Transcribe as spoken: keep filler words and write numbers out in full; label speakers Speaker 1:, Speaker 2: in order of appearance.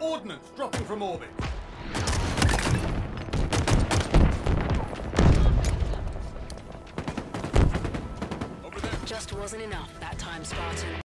Speaker 1: Ordnance dropping from orbit. Over there.
Speaker 2: Just wasn't enough that time, Spartan.